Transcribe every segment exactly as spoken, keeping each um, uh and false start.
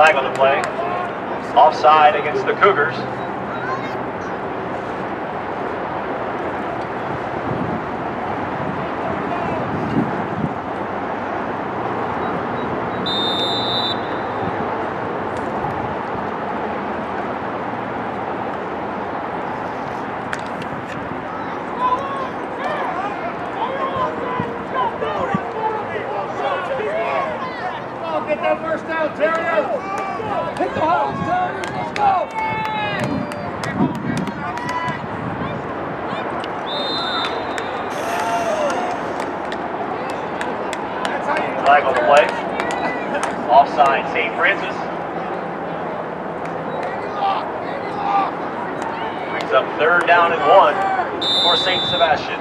Flag on the play. Offside against the Cougars. Get that first down, Terrier! Hit the holes, Terrier! Let's go! Flag on the play. Offside, Saint Francis. Brings up third down and one for Saint Sebastian.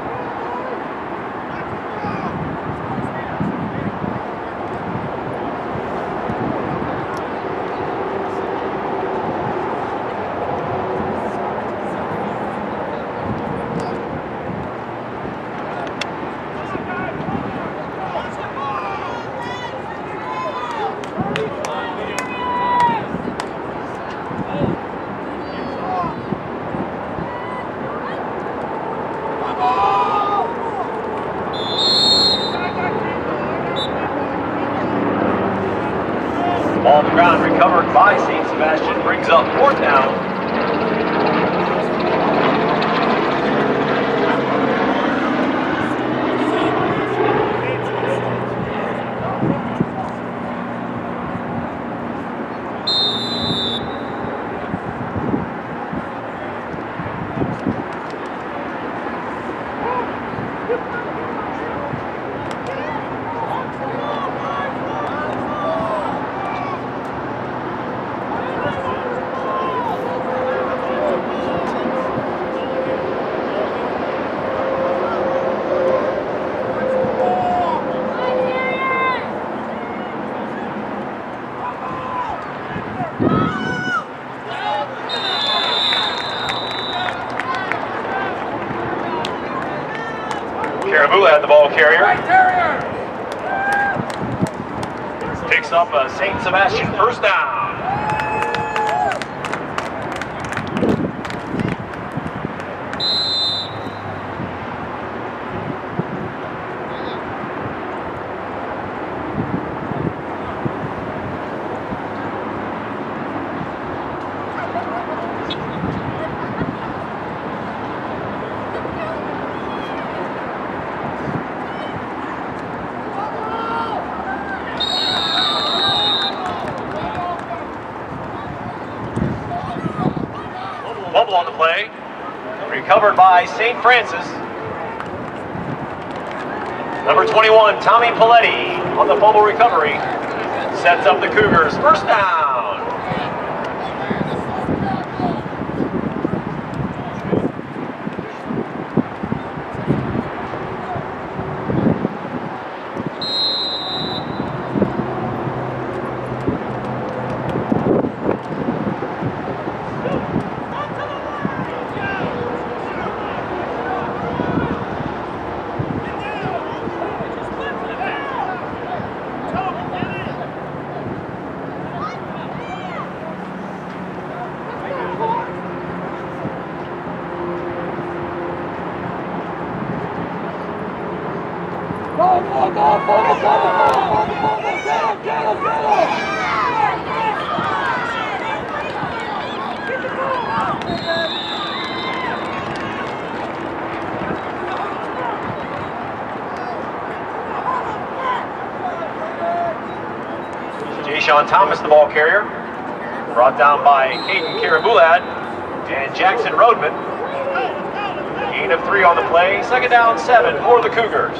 Ball on the ground recovered by Saint Sebastian, brings up fourth down. Carabula had the ball carrier. Right, Terrier! Picks up a Saint Sebastian first down. Bubble on the play. Recovered by Saint Francis. Number twenty-one, Tommy Paletti on the fumble recovery. Sets up the Cougars. First down. Go, go, go, go, go, go, go, go, go, get him, get him, get him! Jayshawn Thomas, the ball carrier. Brought down by Caden Carabulad and Jackson Rodman. Gain of three on the play. Second down, seven for the Cougars.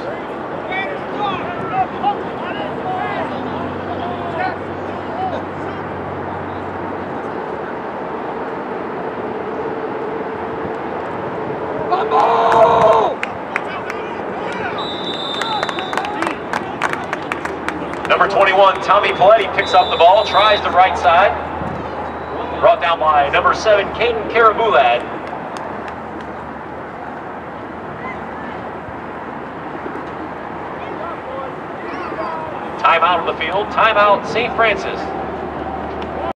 Number twenty-one, Tommy Paletti picks up the ball, tries the right side. Brought down by number seven, Caden Carabulad. Timeout on the field, timeout Saint Francis.